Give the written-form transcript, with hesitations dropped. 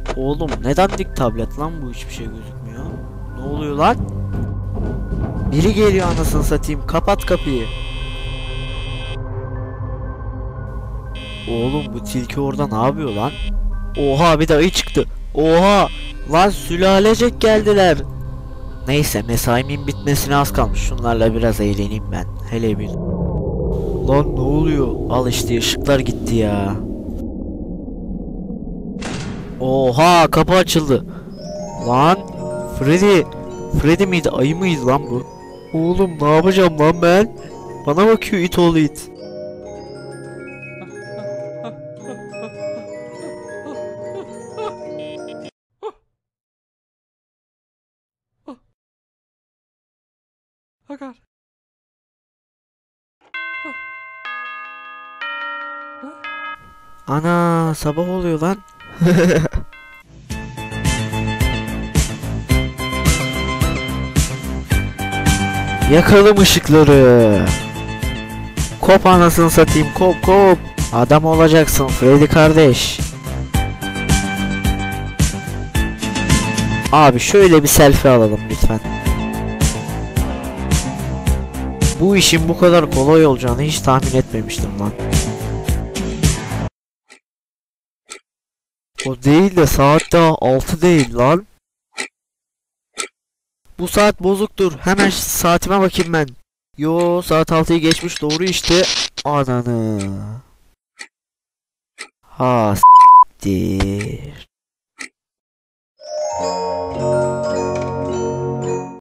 Oğlum ne dandik tablet lan bu, hiçbir şey gözükmüyor. Ne oluyor lan? Biri geliyor anasını satayım, kapat kapıyı. Oğlum bu tilki orada ne yapıyor lan? Oha, bir de ayı çıktı. Oha lan, sülalecek geldiler. Neyse, mesaimin bitmesine az kalmış. Şunlarla biraz eğleneyim ben. Hele bir. Lan ne oluyor? Al işte, ışıklar gitti ya. Oha, kapı açıldı. Lan Freddy. Freddy miydi, ayı mıydı lan bu? Oğlum ne yapacağım lan ben? Bana bakıyor it oğlu it. Oh God. Ana, sabah oluyor lan. Yakalım ışıkları. Kop anasını satayım, kop kop. Adam olacaksın Freddy kardeş. Abi şöyle bir selfie alalım lütfen. Bu işin bu kadar kolay olacağını hiç tahmin etmemiştim lan. O değil de saat daha 6 değil lan. Bu saat bozuktur. Hemen saatime bakayım ben. Yo, saat 6'yı geçmiş, doğru işte. Ananı. Ha s**tir.